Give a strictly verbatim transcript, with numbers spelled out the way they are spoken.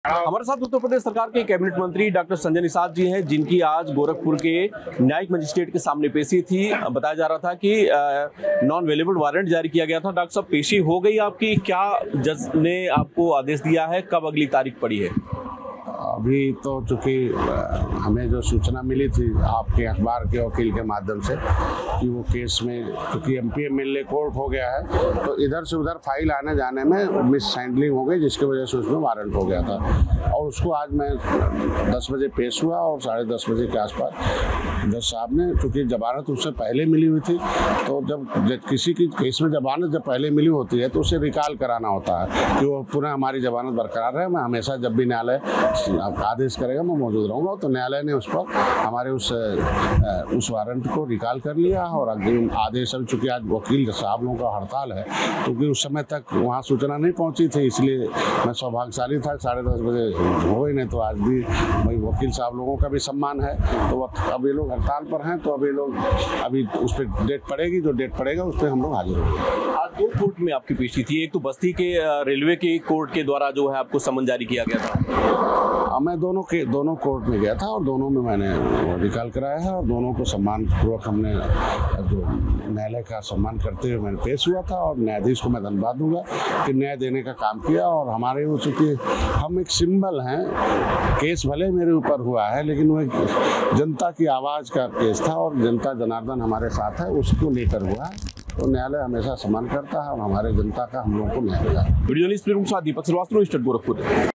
हमारे साथ उत्तर प्रदेश सरकार के कैबिनेट मंत्री डॉक्टर संजय निषाद जी हैं, जिनकी आज गोरखपुर के न्यायिक मजिस्ट्रेट के सामने पेशी थी। बताया जा रहा था कि नॉन अवेलेबल वारंट जारी किया गया था। डॉक्टर साहब, पेशी हो गई आपकी? क्या जज ने आपको आदेश दिया है? कब अगली तारीख पड़ी है? अभी तो चूँकि हमें जो सूचना मिली थी आपके अखबार के वकील के माध्यम से कि वो केस में क्योंकि एमपी एमएलए कोर्ट हो गया है, तो इधर से उधर फाइल आने जाने में मिस हैंडलिंग हो गई, जिसकी वजह से उसमें वारंट हो गया था। और उसको आज मैं दस बजे पेश हुआ और साढ़े दस बजे के आसपास जज साहब ने, क्योंकि जमानत उससे पहले मिली हुई थी, तो जब किसी की केस में जमानत जब पहले मिली होती है तो उसे रिकॉल कराना होता है कि वो पुनः हमारी जमानत बरकरार रहे। मैं हमेशा जब भी न्यायालय आदेश करेगा मैं मौजूद रहूंगा। तो न्यायालय ने उस पर हमारे उस उस वारंट को रिकॉल कर लिया और अग्रिम आदेश, अब चूँकि आज वकील साहब लोगों का हड़ताल है, क्योंकि उस समय तक वहाँ सूचना नहीं पहुँची थी, इसलिए मैं सौभाग्यशाली था साढ़े दस बजे हो गई। नहीं तो आज भी भाई वकील साहब लोगों का भी सम्मान है, तो अब ये लोग हड़ताल पर हैं, तो अभी लोग अभी उस पर डेट पड़ेगी, जो डेट पड़ेगा उस पर हम लोग हाजिर होंगे। आज दो कोर्ट में आपकी पेशी थी, एक तो बस्ती के रेलवे के कोर्ट के द्वारा जो है आपको समन जारी किया गया था। मैं दोनों के दोनों कोर्ट में गया था और दोनों में मैंने रिकॉल कराया है और दोनों को सम्मान पूर्वक हमने जो न्यायालय का सम्मान करते हुए मैंने पेश हुआ था। और न्यायाधीश को मैं धन्यवाद दूंगा कि न्याय देने का काम किया। और हमारे वो चूँकि हम एक सिंबल हैं, केस भले मेरे ऊपर हुआ है लेकिन वो एक जनता की आवाज़ का केस था और जनता जनार्दन हमारे साथ है, उसको लेकर हुआ है। तो न्यायालय हमेशा सम्मान करता है और हमारे जनता का हम लोगों को न्याय मिला। Video journalist Deepak Srivastava, Gorakhpur.